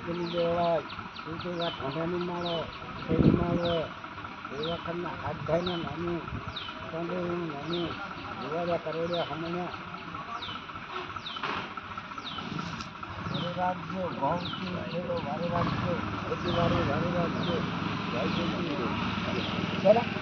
મૂકીને દેવાય એવા ઠંડાની માળો એની માળો એવા કરના હાથ ભાઈને નાની તંદુરું નાની જોવાયા કરોડિયા હમણાં વારે રાખજો ભાવથી ખેડો વારે રાખજો વારે રાખજો જય જય